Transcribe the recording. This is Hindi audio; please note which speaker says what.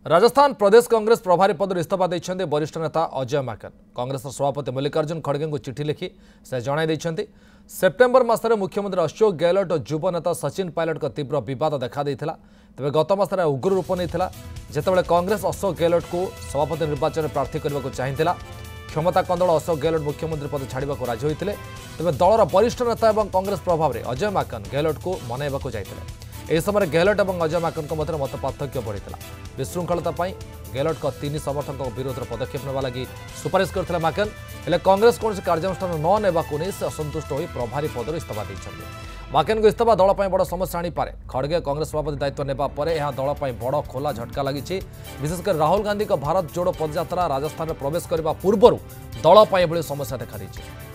Speaker 1: राजस्थान प्रदेश कांग्रेस प्रभारी पद इस्तीफा देते वरिष्ठ नेता अजय माकन। कांग्रेस सभापति मल्लिकार्जुन खड़गे को चिठी लिखि से जन सेप्टेम्बर मासरे मुख्यमंत्री अशोक गहलोट और युव नेता सचिन पायलट तीव्र बद देखा तेज गत मसरे उग्र रूप नहीं जितेबाला कांग्रेस अशोक गहलोट को सभापति निर्वाचन में प्रार्थी करने को चाहिए। क्षमता कंदल अशोक गहलोट मुख्यमंत्री पद छाड़ा राजी होते तेज दलर वरिष्ठ नेता और कांग्रेस प्रभाव में अजय माकन गहलोट को मनइबा जाते यह समय गहलोट और अजय माकन मध्य मत पार्थक्य बढ़ी विशृंखलता गहलोट को 3 समर्थकों विरोध में पदक्षेप नेवा लगी सुपारिश करते माकन हेले कांग्रेस कौन कार्यानुष्ठान न नेबाकू नहीं से असंतुष्ट हो प्रभारी पदर इस्तीफा देते। माकन को इस्तीफा दल बड़ समस्या आनीपे। खड़गे कांग्रेस सभापति दायित्व नेबा परे यह दल बड़ खोला झटका लगी। विशेषकर राहुल गांधी भारत जोड़ो पदयात्रा राजस्थान में प्रवेश करने पूर्व दल समस्या देखा